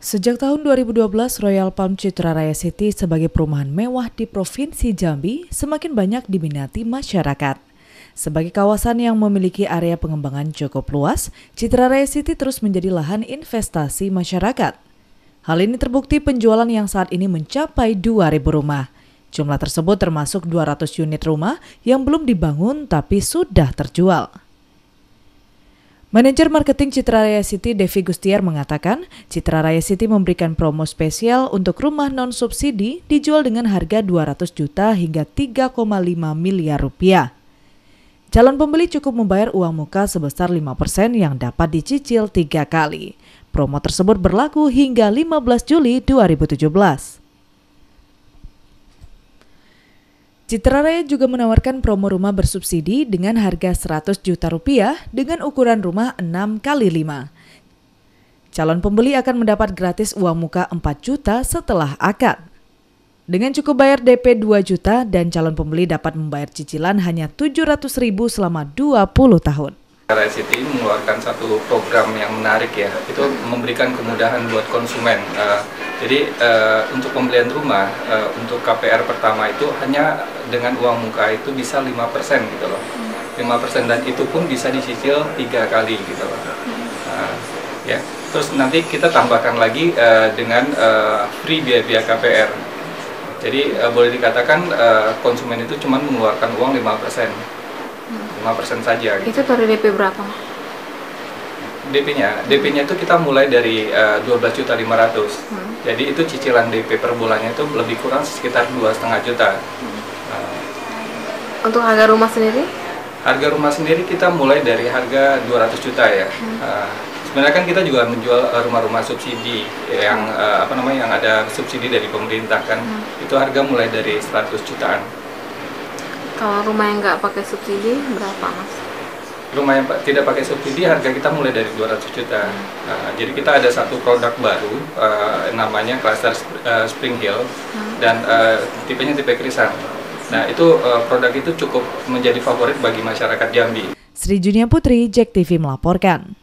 Sejak tahun 2012, Royal Palm Citra Raya City sebagai perumahan mewah di Provinsi Jambi semakin banyak diminati masyarakat. Sebagai kawasan yang memiliki area pengembangan cukup luas, Citra Raya City terus menjadi lahan investasi masyarakat. Hal ini terbukti penjualan yang saat ini mencapai 2.000 rumah. Jumlah tersebut termasuk 200 unit rumah yang belum dibangun tapi sudah terjual. Manajer Marketing Citra Raya City, Devi Gustiar, mengatakan Citra Raya City memberikan promo spesial untuk rumah non-subsidi dijual dengan harga 200 juta hingga 3,5 miliar rupiah. Calon pembeli cukup membayar uang muka sebesar 5% yang dapat dicicil 3 kali. Promo tersebut berlaku hingga 15 Juli 2017. Citra Raya juga menawarkan promo rumah bersubsidi dengan harga 100 juta rupiah dengan ukuran rumah 6x5. Calon pembeli akan mendapat gratis uang muka 4 juta setelah akad. Dengan cukup bayar DP 2 juta dan calon pembeli dapat membayar cicilan hanya 700.000 selama 20 tahun. Raya City mengeluarkan satu program yang menarik ya, itu memberikan kemudahan buat konsumen. Jadi untuk pembelian rumah, untuk KPR pertama itu hanya dengan uang muka itu bisa 5% gitu loh. 5% dan itu pun bisa dicicil 3 kali gitu loh. Ya. Terus nanti kita tambahkan lagi dengan free biaya KPR. Jadi boleh dikatakan konsumen itu cuma mengeluarkan uang 5%. 5% saja. Itu dari DP berapa? DP-nya itu kita mulai dari 12.500.000. Jadi itu cicilan DP per bulannya itu lebih kurang sekitar 2,5 juta. Untuk harga rumah sendiri? Harga rumah sendiri kita mulai dari harga 200 juta ya. Sebenarnya kan kita juga menjual rumah-rumah subsidi yang yang ada subsidi dari pemerintah kan. Itu harga mulai dari 100 jutaan. Kalau rumah yang nggak pakai subsidi berapa, Mas? Rumah yang tidak pakai subsidi harga kita mulai dari 200 juta. Jadi kita ada satu produk baru namanya Cluster Spring Hill dan tipenya tipe krisan. Nah itu produk itu cukup menjadi favorit bagi masyarakat Jambi. Sri Junia Putri, JEK TV melaporkan.